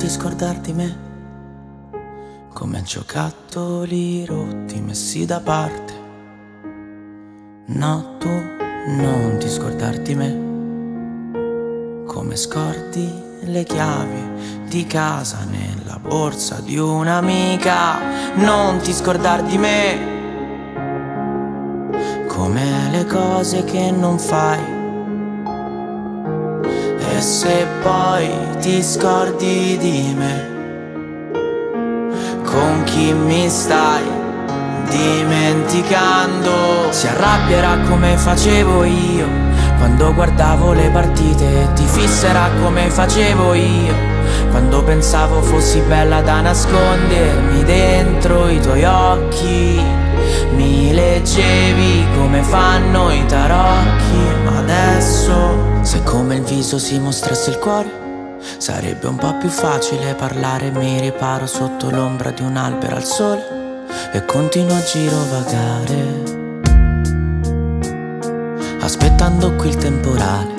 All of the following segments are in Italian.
ti scordar di me, come giocattoli rotti messi da parte. No, tu non ti scordar di me, come scordi le chiavi di casa nella borsa di un'amica. Non ti scordar di me, come le cose che non fai. E se poi ti scordi di me, con chi mi stai dimenticando? Si arrabbierà come facevo io quando guardavo le partite, e ti fisserà come facevo io quando pensavo fossi bella da nascondermi dentro i tuoi occhi. Mi leggevi come fanno i tarocchi, ma adesso, se come il viso si mostrasse il cuore, sarebbe un po' più facile parlare. Mi riparo sotto l'ombra di un albero al sole e continuo a girovagare, aspettando qui il temporale.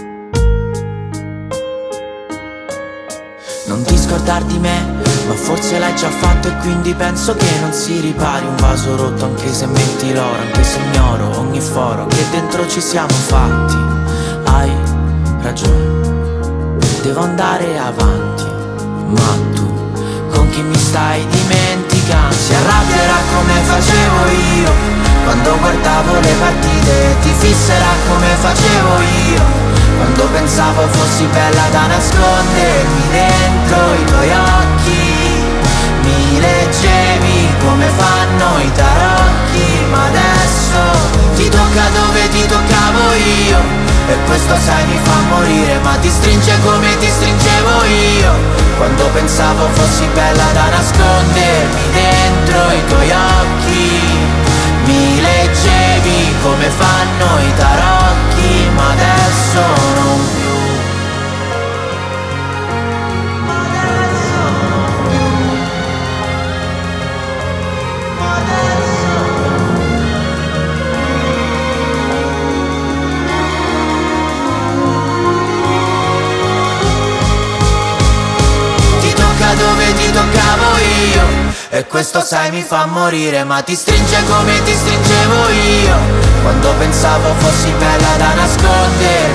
Non ti scordar di me, ma forse l'hai già fatto e quindi penso che non si ripari un vaso rotto, anche se metti l'oro, anche se ignoro ogni foro che dentro ci siamo fatti. Hai ragione, devo andare avanti, ma tu con chi mi stai dimenticando? Si arrabbierà come facevo io quando guardavo le partite, e ti fisserà come facevo io quando pensavo fossi bella da nascondermi dentro i tuoi occhi. Mi leggevi come fanno i tarocchi, ma adesso ti tocca dove ti toccavo io, e questo sai mi fa morire, ma ti stringe come ti stringevo io quando pensavo fossi bella da nascondermi dentro i tuoi occhi. Mi leggevi come fanno i tarocchi, ma adesso non più. Ma adesso non più. Ma adesso ti tocca dove ti toccavo io, e questo sai mi fa morire, ma ti stringe come ti stringevo io quando pensavo fossi bella da nascondere.